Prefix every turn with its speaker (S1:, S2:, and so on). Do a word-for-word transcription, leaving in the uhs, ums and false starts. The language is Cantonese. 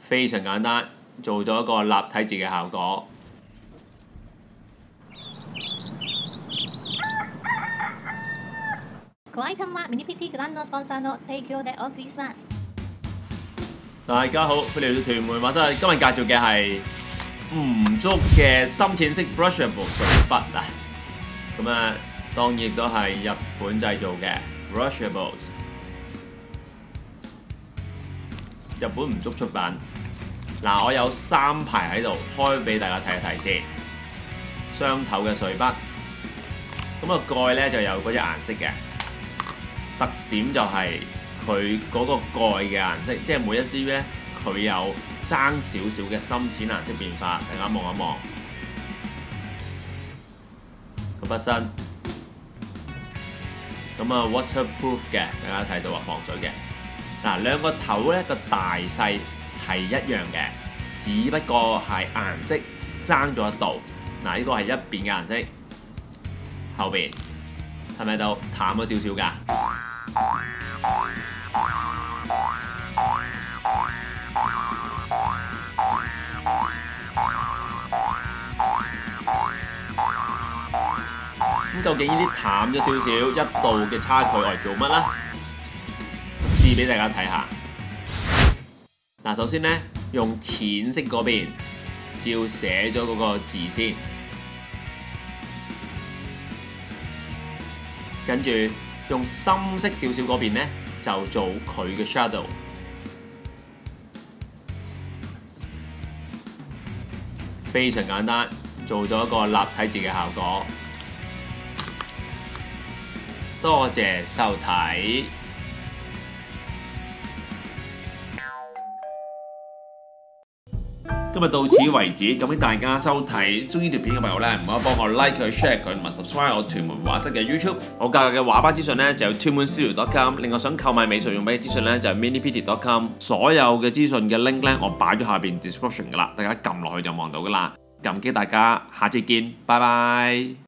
S1: 非常簡單，做咗一個立體字嘅效果。
S2: ご愛顧はミニピティグランドスポンサーの提供でお送りします。
S1: 大家好，歡迎嚟到屯門畫室。今日介紹嘅係唔足嘅深淺色 brushable 水筆啊。咁啊，當然亦都係日本製造嘅 brushables。日本唔足出品。嗱，我有三排喺度，開俾大家睇一睇先。雙頭嘅水筆，咁個蓋咧就有嗰隻顏色嘅。特點就係佢嗰個蓋嘅顏色，即係每一支咧佢有爭少少嘅深淺顏色變化。大家望一望個筆身，咁啊 waterproof 嘅，大家睇到啊防水嘅。嗱，兩個頭咧個大細係一樣嘅，只不過係顏色爭咗一度。嗱，呢個係一邊嘅顏色，後邊睇唔睇到淡咗少少㗎？咁究竟呢啲淡咗少少一度嘅差距嚟做乜呢？試俾大家睇下。嗱，首先呢，用淺色嗰邊照寫咗嗰個字先，跟住用深色少少嗰邊呢，就做佢嘅 shadow。非常簡單，做咗一個立體字嘅效果。多謝收睇。今日到此為止，咁大家收睇，中意條片嘅朋友咧，唔好幫我 like 佢、share 佢，同埋 subscribe 我屯門畫室嘅 YouTube。我教嘅畫班資訊咧就有 屯門 studio dot com， 另外想購買美術用品嘅資訊咧就係 minipity dot com。所有嘅資訊嘅 link 咧，我擺咗下邊 description 噶啦，大家撳落去就望到噶啦。感激大家，下次見，拜拜。